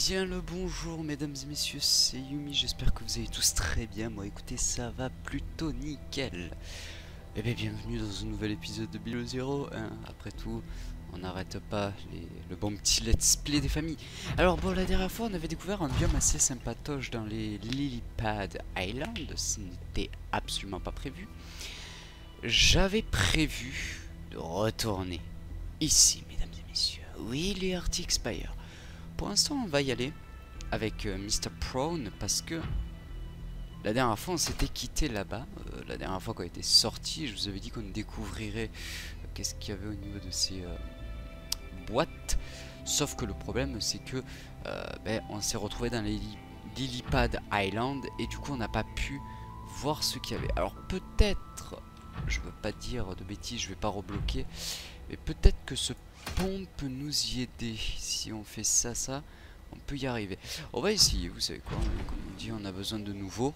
Bien le bonjour mesdames et messieurs, c'est Yumi, j'espère que vous allez tous très bien. Moi écoutez, ça va plutôt nickel. Et bien bienvenue dans un nouvel épisode de Below Zero, hein. Après tout, on n'arrête pas le bon petit let's play des familles. Alors bon, la dernière fois on avait découvert un biome assez sympatoche dans les Lilypad Island. Ce n'était absolument pas prévu. J'avais prévu de retourner ici mesdames et messieurs. Oui, les Arctic Spire. Pour l'instant on va y aller avec Mr. Prone parce que la dernière fois on s'était quitté là-bas. La dernière fois qu'on était sorti, je vous avais dit qu'on découvrirait qu'est-ce qu'il y avait au niveau de ces boîtes. Sauf que le problème c'est que on s'est retrouvé dans les Lilypad Island et du coup on n'a pas pu voir ce qu'il y avait. Alors peut-être, je veux pas dire de bêtises, je vais pas rebloquer, mais peut-être que ce pont peut nous y aider. Si on fait ça, on peut y arriver. On va essayer, vous savez quoi, comme on dit, on a besoin de nouveau.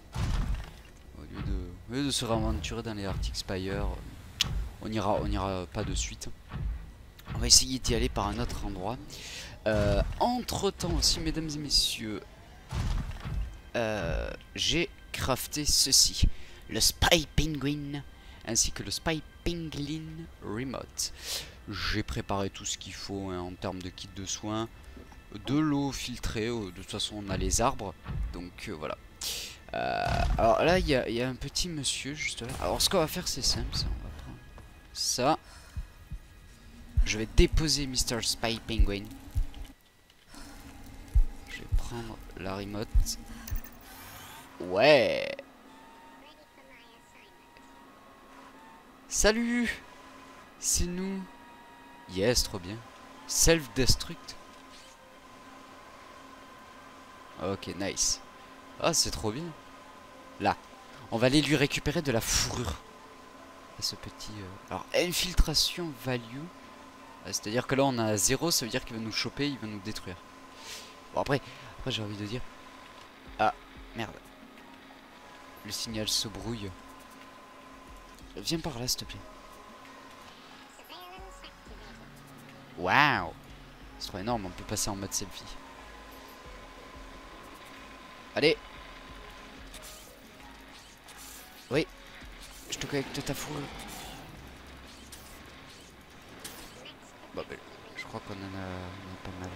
Au lieu de se raventurer dans les Arctic Spire, on ira pas de suite. On va essayer d'y aller par un autre endroit. Entre temps aussi, mesdames et messieurs, j'ai crafté ceci, le Spy Penguin ainsi que le Spy Penguin Remote. J'ai préparé tout ce qu'il faut hein, en termes de kit de soins, de l'eau filtrée, de toute façon on a les arbres, donc voilà. Alors là il y a un petit monsieur juste là. Alors ce qu'on va faire c'est simple, ça, on va prendre ça. Je vais déposer Mr. Spy Penguin. Je vais prendre la remote. Ouais. Salut. C'est nous. Yes, trop bien. Self-destruct. Ok, nice. Ah, c'est trop bien. Là, on va aller lui récupérer de la fourrure. Ce petit... Alors, infiltration value. C'est-à-dire que là, on a 0, ça veut dire qu'il va nous choper, il va nous détruire. Bon, après j'ai envie de dire... Ah, merde. Le signal se brouille. Viens par là, s'il te plaît. Waouh, c'est trop énorme, on peut passer en mode selfie. Allez. Oui, je te connecte ta fourrure. Bon, ben, je crois qu'on en a pas mal.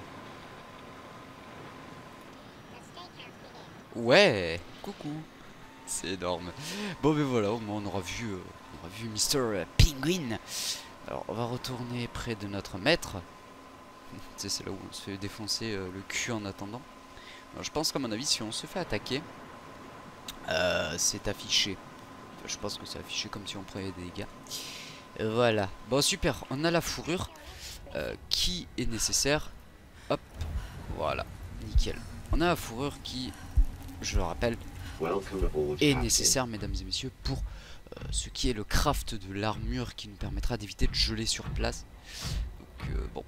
Ouais, coucou. C'est énorme. Bon, ben voilà, au moins on aura vu Mr. Penguin. Alors, on va retourner près de notre maître. Tu sais, c'est là où on se fait défoncer le cul en attendant. Alors, je pense qu'à mon avis, si on se fait attaquer, c'est affiché. Enfin, je pense que c'est affiché comme si on prenait des dégâts. Voilà. Bon, super. On a la fourrure qui est nécessaire. Hop. Voilà. Nickel. On a la fourrure qui, je le rappelle, est nécessaire, mesdames et messieurs, pour ce qui est le craft de l'armure qui nous permettra d'éviter de geler sur place. Donc, bon.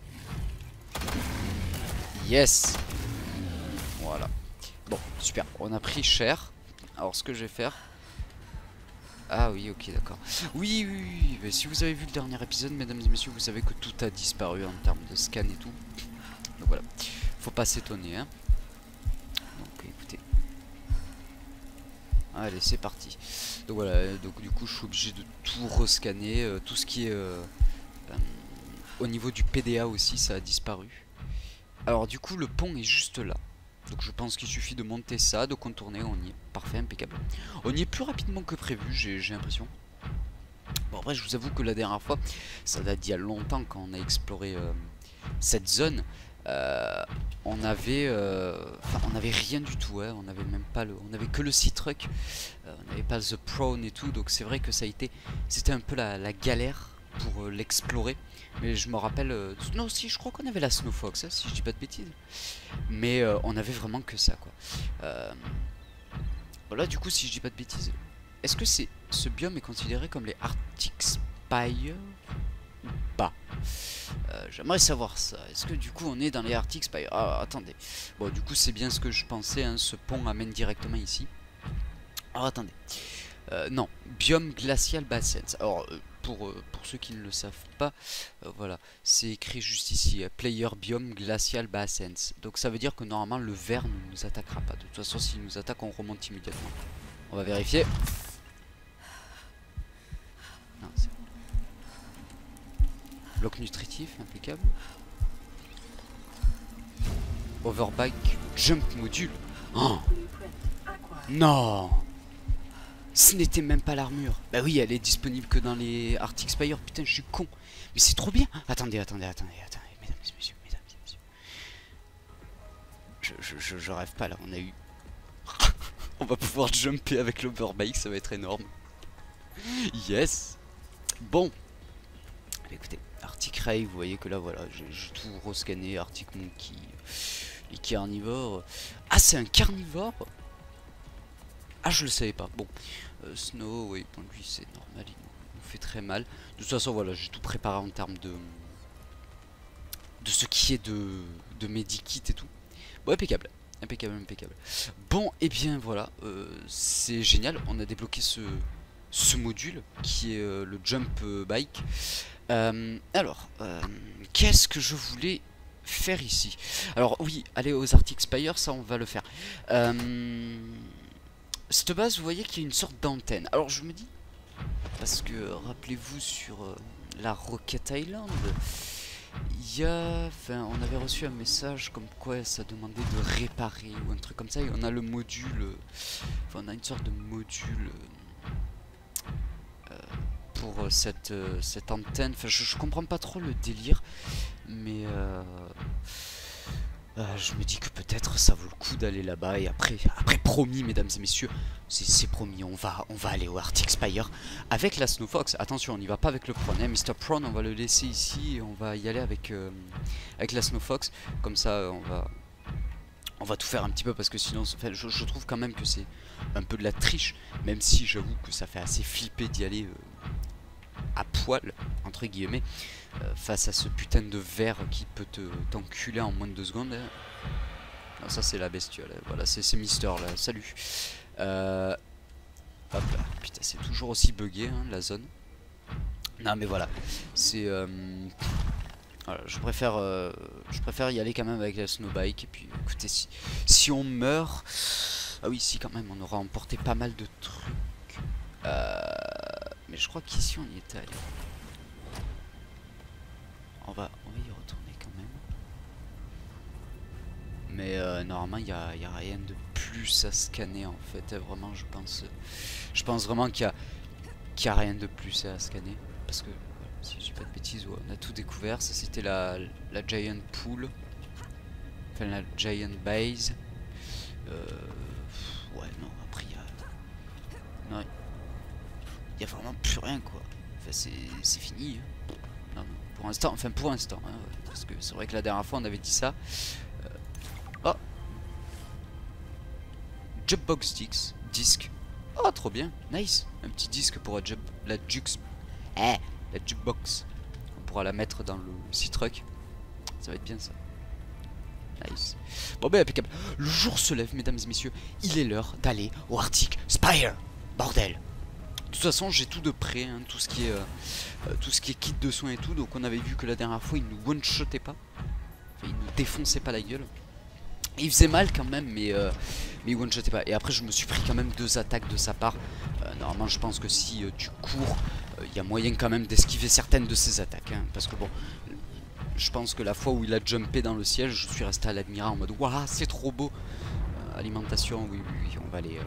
Yes. Voilà. Bon, super. On a pris cher. Alors, ce que je vais faire... Ah oui, ok, d'accord. Oui, oui, oui. Mais si vous avez vu le dernier épisode, mesdames et messieurs, vous savez que tout a disparu en termes de scan et tout. Donc voilà. Faut pas s'étonner, hein. Donc, écoutez. Allez, c'est parti. Donc voilà. Donc, du coup, je suis obligé de tout rescanner. Tout ce qui est... au niveau du PDA aussi, ça a disparu. Alors, du coup, le pont est juste là. Donc je pense qu'il suffit de monter ça, de contourner, on y est. Parfait, impeccable. On y est plus rapidement que prévu, j'ai l'impression. Bon après je vous avoue que la dernière fois, ça date d'il y a longtemps quand on a exploré cette zone. On avait rien du tout, hein. On avait même pas on avait que le Sea-Truck. On n'avait pas The Prone et tout, donc c'est vrai que c'était un peu la galère pour l'explorer. Mais je me rappelle... non, si, je crois qu'on avait la Snow Fox, hein, si je dis pas de bêtises. Mais on avait vraiment que ça, quoi. Voilà, du coup, si je dis pas de bêtises, est-ce que ce biome est considéré comme les Arctic Spire ou pas? J'aimerais savoir ça. Est-ce que du coup, on est dans les Arctic Spire? Ah, attendez. Bon, du coup, c'est bien ce que je pensais, hein, ce pont amène directement ici. Alors, attendez. Non, biome glacial bassins. Alors... pour ceux qui ne le savent pas, voilà, c'est écrit juste ici, Player Biome Glacial Bassins. Donc ça veut dire que normalement le ver ne nous attaquera pas. De toute façon, s'il nous attaque, on remonte immédiatement. On va vérifier. Non, c'est bon. Bloc nutritif, impeccable. Overbike Jump Module. Oh non! Ce n'était même pas l'armure. Bah oui, elle est disponible que dans les Arctic Spire. Putain, je suis con. Mais c'est trop bien. Attendez. Mesdames et messieurs. Je rêve pas là. On a eu... On va pouvoir jumper avec l'overbike. Ça va être énorme. Yes. Bon. Écoutez, Arctic Ray, vous voyez que là, voilà. J'ai tout rescanné. Arctic Monkey. Les carnivores. Ah, c'est un carnivore? Ah, je le savais pas. Bon, Snow, oui, bon, lui c'est normal, il nous fait très mal. De toute façon, voilà, j'ai tout préparé en termes de ce qui est de medikit et tout. Bon, impeccable. Bon, et bien voilà, c'est génial. On a débloqué ce module qui est le jump bike. Alors, qu'est-ce que je voulais faire ici? Alors oui, aller aux Arctic Spire, ça on va le faire. Cette base, vous voyez qu'il y a une sorte d'antenne. Alors je me dis, parce que rappelez-vous sur la Rocket Island, il y a, enfin, on avait reçu un message comme quoi ça demandait de réparer ou un truc comme ça, et on a le module, enfin on a une sorte de module pour cette antenne. Enfin, je comprends pas trop le délire, mais je me dis que peut-être ça vaut le coup d'aller là-bas. Et après promis, mesdames et messieurs, c'est promis, on va aller au Arctic Spire avec la Snow Fox. Attention, on n'y va pas avec le Prawn, hein. Mr. Prawn, on va le laisser ici et on va y aller avec la Snow Fox. Comme ça, on va tout faire un petit peu, parce que sinon, enfin, je trouve quand même que c'est un peu de la triche, même si j'avoue que ça fait assez flipper d'y aller à poil, entre guillemets, face à ce putain de ver qui peut t'enculer en moins de 2 secondes. Non, ça c'est la bestiole, voilà, c'est Mister là, salut. Hop là, putain, c'est toujours aussi buggé, hein, la zone. Non mais voilà, c'est... voilà, je préfère y aller quand même avec la snowbike. Et puis écoutez, si on meurt... Ah oui, si quand même, on aura emporté pas mal de trucs. Mais je crois qu'ici on y était allé. On va y retourner quand même. Mais normalement il y a rien de plus à scanner en fait. Vraiment, je pense vraiment qu'il y a rien de plus à scanner. Parce que voilà, si je dis pas de bêtises, ouais, on a tout découvert. Ça c'était la Giant Pool. Enfin la Giant Base. Ouais, non, après il y a... Non, il y a vraiment plus rien quoi. Enfin c'est fini. Hein. Non, pour l'instant, hein, ouais, parce que c'est vrai que la dernière fois on avait dit ça. Oh, Jukebox disque. Oh, trop bien, nice. Un petit disque pour la jukebox. On pourra la mettre dans le C-Truck. Ça va être bien ça. Nice. Bon ben impeccable. Le jour se lève, mesdames et messieurs. Il est l'heure d'aller au Arctic Spire. Bordel. De toute façon, j'ai tout de près, hein, tout ce qui est kit de soins et tout. Donc on avait vu que la dernière fois, il nous one-shotait pas. Enfin, il nous défonçait pas la gueule. Il faisait mal quand même, mais il one-shotait pas. Et après, je me suis pris quand même 2 attaques de sa part. Normalement, je pense que si tu cours, il y a moyen quand même d'esquiver certaines de ses attaques. Hein, parce que bon, je pense que la fois où il a jumpé dans le ciel, je suis resté à l'admirer en mode waouh, c'est trop beau. Alimentation, oui, on va aller.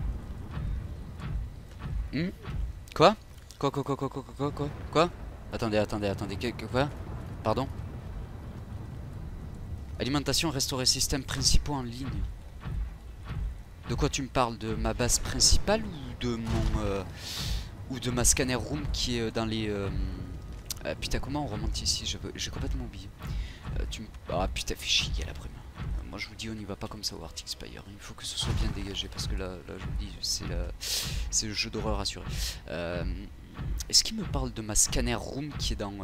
Quoi? Quoi? Attendez, quoi? Pardon? Alimentation, restaurer systèmes principaux en ligne. De quoi tu me parles? De ma base principale ou de mon ou de ma scanner room qui est dans les putain, comment on remonte ici? J'ai complètement oublié. Ah putain, fais chier la prime. Moi je vous dis, on n'y va pas comme ça au Arctic Spire. Il faut que ce soit bien dégagé, parce que là je vous dis, c'est le jeu d'horreur assuré. Est-ce qu'il me parle de ma scanner room qui est dans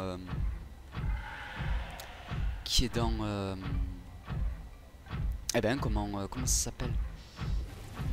eh ben comment ça s'appelle?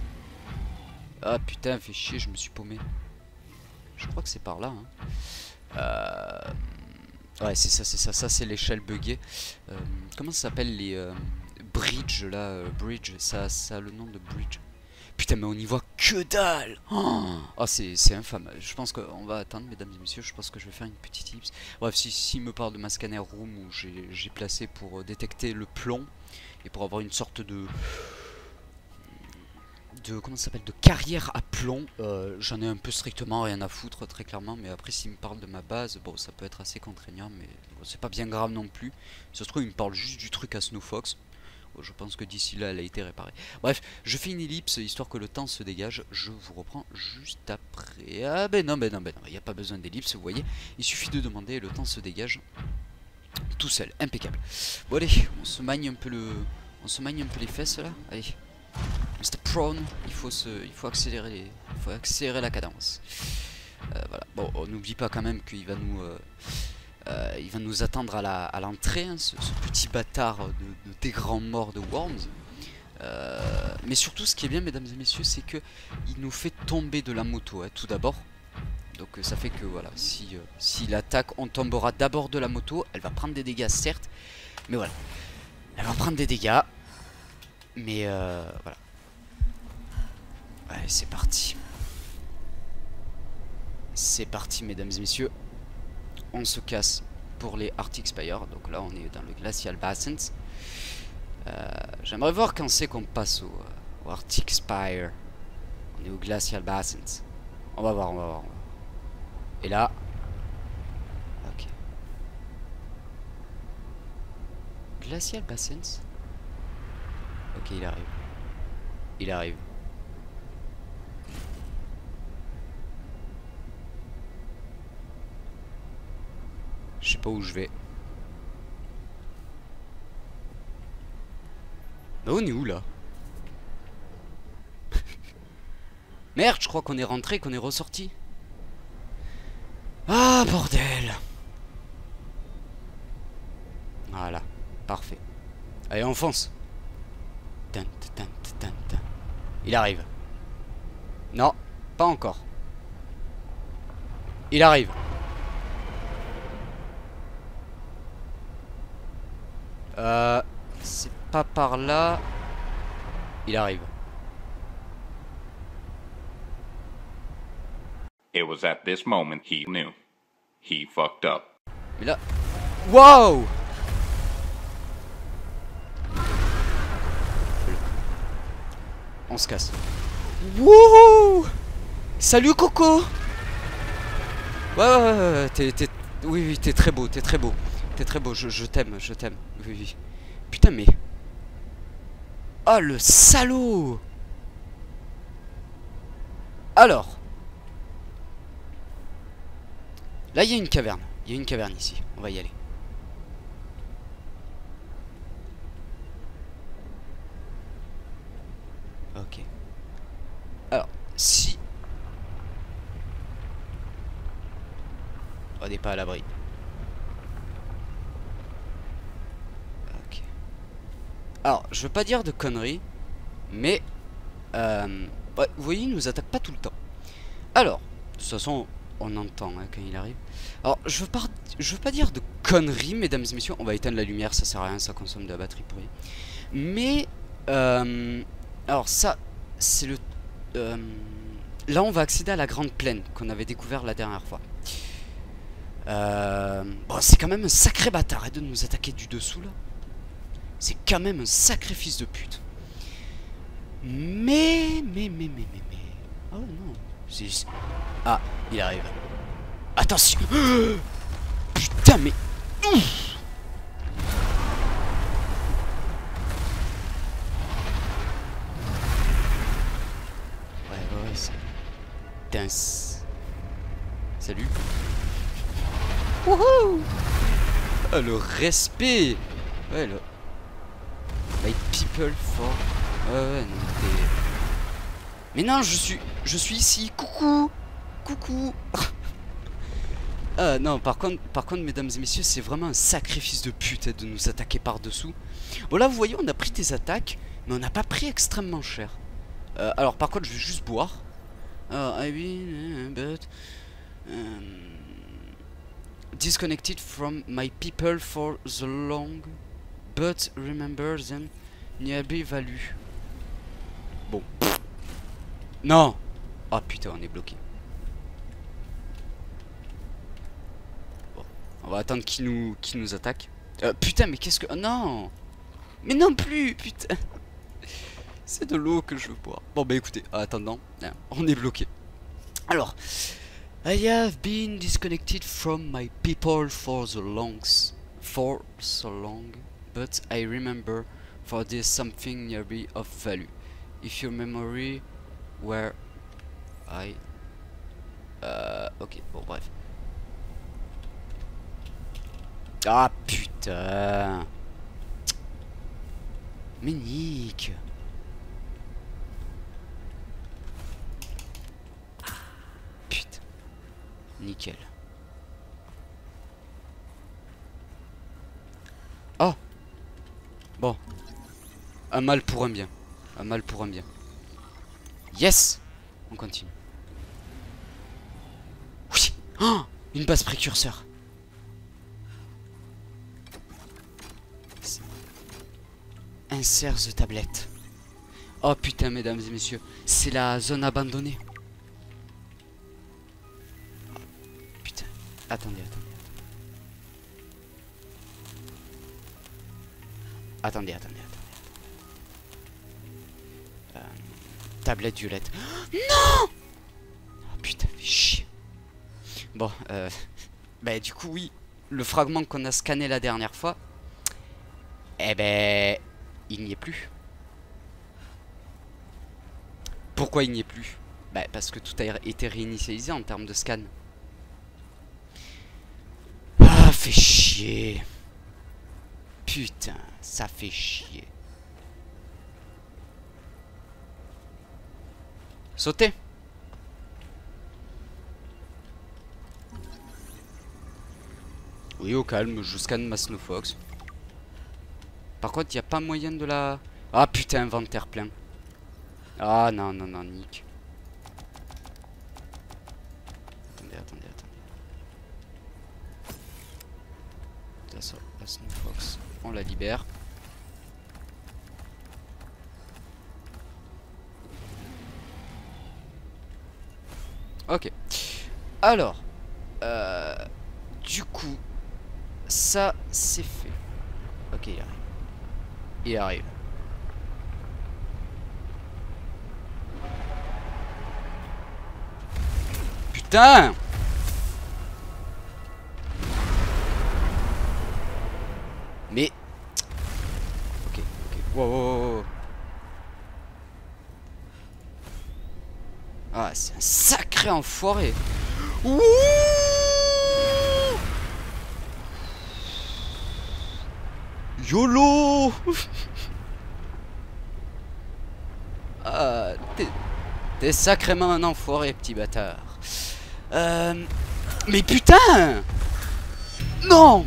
Ah putain, fais chier, je me suis paumé. Je crois que c'est par là, hein. Ouais, c'est ça, c'est ça. Ça, c'est l'échelle buggée. Comment ça s'appelle les bridge là bridge, ça a le nom de bridge. Putain, mais on y voit que dalle. Oh, c'est infâme. Je pense qu'on va attendre, mesdames et messieurs. Je pense que je vais faire une petite tips. Bref, s'il me parle de ma scanner room où j'ai placé pour détecter le plomb et pour avoir une sorte de comment ça s'appelle, de carrière à plomb, j'en ai un peu strictement rien à foutre, très clairement. Mais après, s'il me parle de ma base, bon, ça peut être assez contraignant, mais bon, c'est pas bien grave non plus. Ça se trouve, il me parle juste du truc à Snowfox. Je pense que d'ici là elle a été réparée. Bref, je fais une ellipse histoire que le temps se dégage. Je vous reprends juste après. Ah ben non, il n'y a pas besoin d'ellipse, vous voyez. Il suffit de demander et le temps se dégage tout seul, impeccable. Bon allez, on se magne un peu les fesses là. Allez, Mr. Prone, il faut accélérer la cadence. Voilà. Bon, on n'oublie pas quand même qu'il va nous attendre à l'entrée, hein, ce petit bâtard des grands morts de Worms. Mais surtout, ce qui est bien, mesdames et messieurs, c'est que il nous fait tomber de la moto, hein, tout d'abord. Donc ça fait que voilà, si l'attaque, on tombera d'abord de la moto. Elle va prendre des dégâts, certes, mais voilà, elle va prendre des dégâts. Mais voilà. Ouais, c'est parti. C'est parti, mesdames et messieurs. On se casse pour les Arctic Spire. Donc là on est dans le Glacial Bassins. J'aimerais voir quand c'est qu'on passe au Arctic Spire. On est au Glacial Bassins. On va voir. Et là, ok. Glacial Bassins. Ok, il arrive. Je sais pas où je vais. Mais on est où là? Merde, je crois qu'on est rentré, qu'on est ressorti. Ah bordel. Voilà, parfait. Allez, on fonce. Il arrive. Non, pas encore. Il arrive. C'est pas par là. Il arrive. It was at this moment he knew. He fucked up. Mais là... Wow! On se casse. Wouhou! Salut Coco! Ouais, oui, t'es très beau, je t'aime, oui. Putain, mais... Oh, le salaud! Alors... Là, il y a une caverne. Ici. On va y aller. Ok. Alors, si... On n'est pas à l'abri. Ok. Alors, je veux pas dire de conneries, mais... ouais, vous voyez, il nous attaque pas tout le temps. Alors, de toute façon... On entend hein, quand il arrive. Alors je veux pas dire de conneries, mesdames et messieurs. On va éteindre la lumière, ça sert à rien, ça consomme de la batterie pour rien. Mais alors ça c'est le là on va accéder à la grande plaine qu'on avait découvert la dernière fois. Bon, c'est quand même un sacré bâtard hein, de nous attaquer du dessous là. C'est quand même un sacré fils de pute. Mais oh non. Ah, il arrive. Attention. Putain, mais... Ouf. Ouais, c'est... Dince. Salut. Wouhou. Ah, le respect. Ouais, le... Like people for... Ouais, non, t'es... Mais non, je suis ici. Coucou. Ah non, par contre, mesdames et messieurs, c'est vraiment un sacrifice de pute de nous attaquer par dessous. Bon là, vous voyez, on a pris des attaques, mais on n'a pas pris extrêmement cher. Alors par contre, je vais juste boire. I mean, but disconnected from my people for the long, but remember them nearby value. Bon. Non. Oh putain, on est bloqué. Bon. On va attendre qu'il nous attaque. Putain, mais qu'est-ce que... Oh, non. Mais non plus, putain. C'est de l'eau que je veux boire. Bon bah écoutez, en attendant, on est bloqué. Alors, I have been disconnected from my people for so long, but I remember for this something nearby of value. If your memory where I... ok, bon bref. Ah putain. Mais Nick. Putain. Nickel. Oh. Bon. Un mal pour un bien. Un mal pour un bien. Yes. On continue. Oui. Oh, une base précurseur. Insert the tablette. Oh putain, mesdames et messieurs, c'est la zone abandonnée. Putain, attendez. Tablette violette. Non. Oh putain, fais chier. Bon, bah du coup oui, le fragment qu'on a scanné la dernière fois, eh ben, il n'y est plus. Pourquoi il n'y est plus? Bah parce que tout a été réinitialisé en termes de scan. Ah, fait chier. Putain, ça fait chier. Sauter. Oui, au calme, je scanne ma Snowfox. Par contre, il n'y a pas moyen de la... Ah putain, inventaire plein. Ah non, Nick. Attendez. Ça, la Snowfox, on la libère. Ok. Alors, du coup, ça c'est fait. Ok, il arrive. Putain! Mais... Ok. Wow. Ah, c'est un sacré enfoiré. Ouh! YOLO. Ah, t'es sacrément un enfoiré, petit bâtard. Mais putain! Non!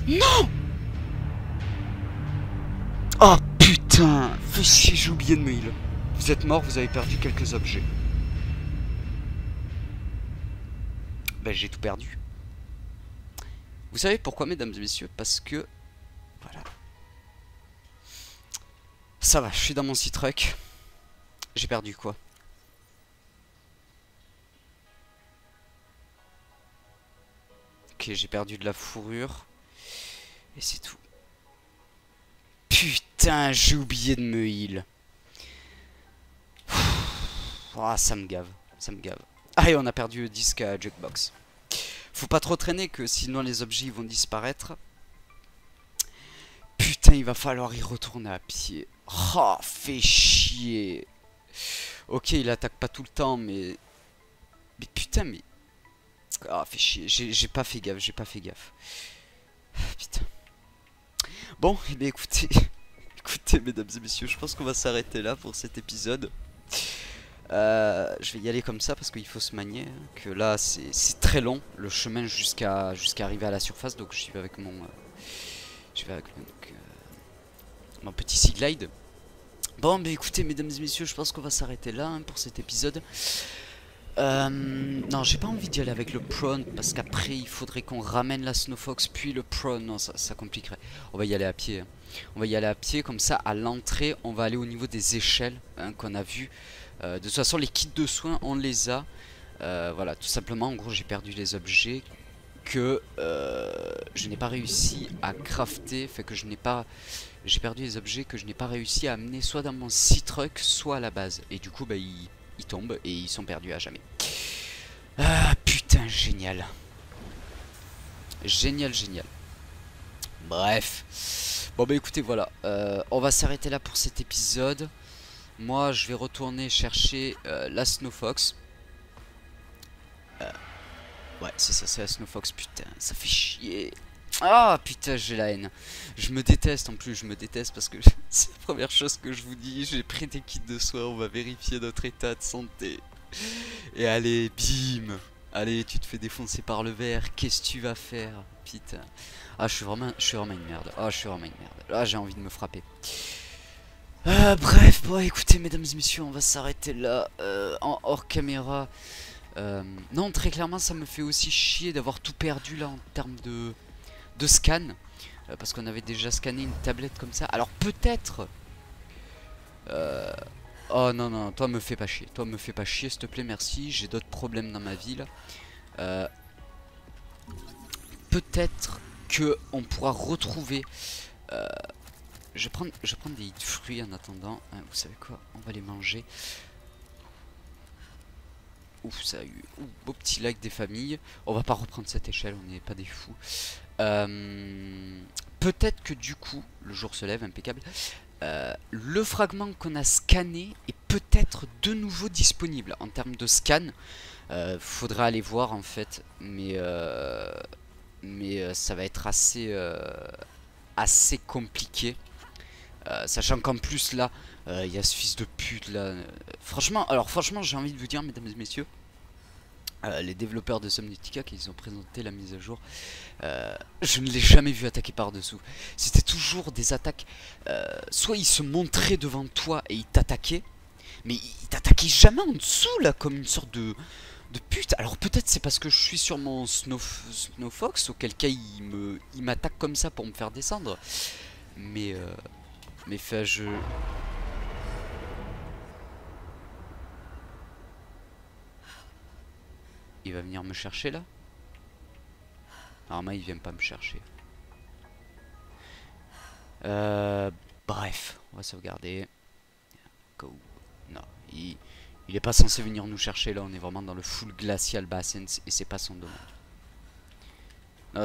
Oh putain! Fais chier, j'ai oublié de me heal. Vous êtes mort, vous avez perdu quelques objets. Ben j'ai tout perdu. Vous savez pourquoi, mesdames et messieurs? Parce que... Voilà. Ça va, je suis dans mon C-Truck. J'ai perdu quoi? Ok, j'ai perdu de la fourrure. Et c'est tout. Putain, j'ai oublié de me heal. Ah, ça me gave. Ah, et on a perdu le disque à Jukebox. Faut pas trop traîner, que sinon les objets ils vont disparaître. Putain, il va falloir y retourner à pied. Oh, fait chier. Ok, il attaque pas tout le temps, mais... Mais putain, mais... Ah, fait chier. J'ai pas fait gaffe. Putain. Bon, eh bien écoutez... Écoutez, mesdames et messieurs, je pense qu'on va s'arrêter là pour cet épisode. Je vais y aller comme ça parce qu'il faut se manier. Que là, c'est très long, le chemin jusqu'à arriver à la surface. Donc j'y vais avec mon... mon petit Sea Glide. Bon, bah écoutez, mesdames et messieurs, je pense qu'on va s'arrêter là pour cet épisode. Non, j'ai pas envie d'y aller avec le prawn parce qu'après il faudrait qu'on ramène la Snowfox puis le prawn. Non, ça compliquerait. On va y aller à pied. Hein. On va y aller à pied, comme ça à l'entrée on va aller au niveau des échelles hein, qu'on a vu. De toute façon les kits de soins on les a. Voilà, tout simplement en gros j'ai perdu les objets que je n'ai pas réussi à crafter. Fait que j'ai perdu les objets que je n'ai pas réussi à amener soit dans mon Sea Truck soit à la base. Et du coup bah ils tombent et ils sont perdus à jamais. Ah putain, génial. Génial, génial. Bref. Bon bah écoutez, voilà. On va s'arrêter là pour cet épisode. Moi, je vais retourner chercher la Snowfox. Ouais, c'est ça, c'est la Snowfox. Putain, ça fait chier. Ah putain, j'ai la haine. Je me déteste en plus, je me déteste parce que c'est la première chose que je vous dis. J'ai pris des kits de soins, on va vérifier notre état de santé. Et allez, bim. Allez, tu te fais défoncer par le verre. Qu'est-ce que tu vas faire? Putain. Ah, je suis vraiment une merde. Ah, je suis vraiment une merde. Là, j'ai envie de me frapper. Bref, bon, écoutez, mesdames et messieurs, on va s'arrêter là. En hors caméra. Non, très clairement, ça me fait aussi chier d'avoir tout perdu là en termes de scan. Parce qu'on avait déjà scanné une tablette comme ça. Alors, peut-être. Oh non, non, toi me fais pas chier. Toi me fais pas chier, s'il te plaît, merci. J'ai d'autres problèmes dans ma vie là. Peut-être que on pourra retrouver. Je vais prendre des fruits en attendant. Vous savez quoi? On va les manger. Ouf, ça a eu. Ouf, beau petit lac des familles. On va pas reprendre cette échelle, on n'est pas des fous. Peut-être que du coup, le jour se lève, impeccable. Le fragment qu'on a scanné est peut-être de nouveau disponible en termes de scan. Faudra aller voir en fait, mais ça va être assez compliqué. Sachant qu'en plus là, il y a ce fils de pute là. Franchement, j'ai envie de vous dire, mesdames et messieurs, les développeurs de Subnautica qui ont présenté la mise à jour, je ne l'ai jamais vu attaquer par dessous. C'était toujours des attaques, soit il se montrait devant toi et il t'attaquait, mais il t'attaquait jamais en dessous là, comme une sorte de pute. Alors peut-être c'est parce que je suis sur mon Snowfox, auquel cas il m'attaque comme ça pour me faire descendre. Mais fait je... Il va venir me chercher là? Normalement il vient pas me chercher. Bref, on va sauvegarder. Go. Non, il est pas censé venir nous chercher là, on est vraiment dans le full glacial bassins et c'est pas son domaine. Non.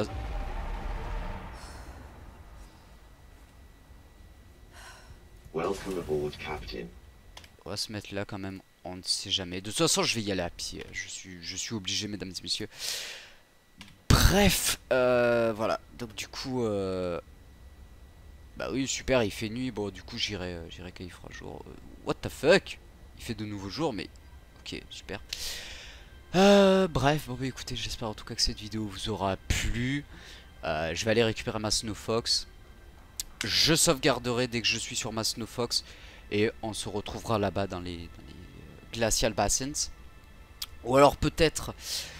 Welcome aboard, Captain. On va se mettre là quand même, on ne sait jamais. De toute façon, je vais y aller à pied. Je suis obligé, mesdames et messieurs. Bref, voilà. Donc du coup, bah oui, super, il fait nuit. Bon, du coup, j'irai quand il fera jour. What the fuck? Il fait de nouveaux jours, mais ok, super. Bref, bon bah écoutez, j'espère en tout cas que cette vidéo vous aura plu. Je vais aller récupérer ma Snowfox. Je sauvegarderai dès que je suis sur ma Snowfox. Et on se retrouvera là-bas dans les Glacial Bassins. Ou alors peut-être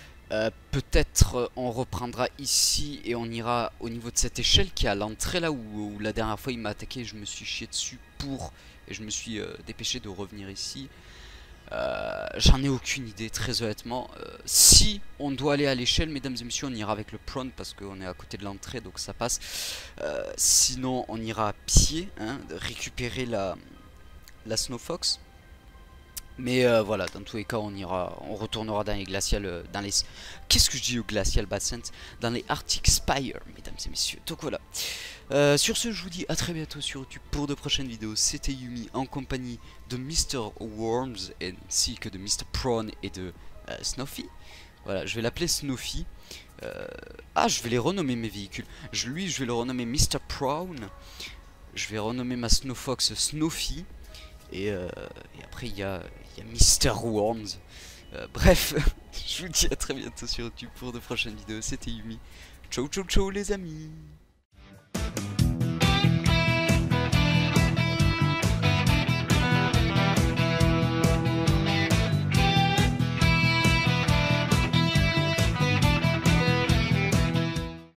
on reprendra ici et on ira au niveau de cette échelle qui est à l'entrée là où la dernière fois il m'a attaqué et je me suis chié dessus et je me suis dépêché de revenir ici. J'en ai aucune idée, très honnêtement. Si on doit aller à l'échelle, mesdames et messieurs, on ira avec le prawn parce qu'on est à côté de l'entrée, donc ça passe. Sinon, on ira à pied, hein, récupérer la Snowfox. Mais voilà, dans tous les cas, on retournera dans les glaciales, qu'est-ce que je dis aux glacial bassins? Dans les Arctic Spire, mesdames et messieurs. Donc voilà. Sur ce, je vous dis à très bientôt sur YouTube pour de prochaines vidéos. C'était Yumi en compagnie de Mr. Worms ainsi que de Mr. Prawn et de Snuffy. Voilà, je vais l'appeler Snuffy. Je vais les renommer mes véhicules. Je vais le renommer Mr. Prawn. Je vais renommer ma Snowfox Snuffy. Et après il y a Mr. Worms. Bref, je vous dis à très bientôt sur YouTube pour de prochaines vidéos. C'était Yumi. Ciao ciao ciao les amis.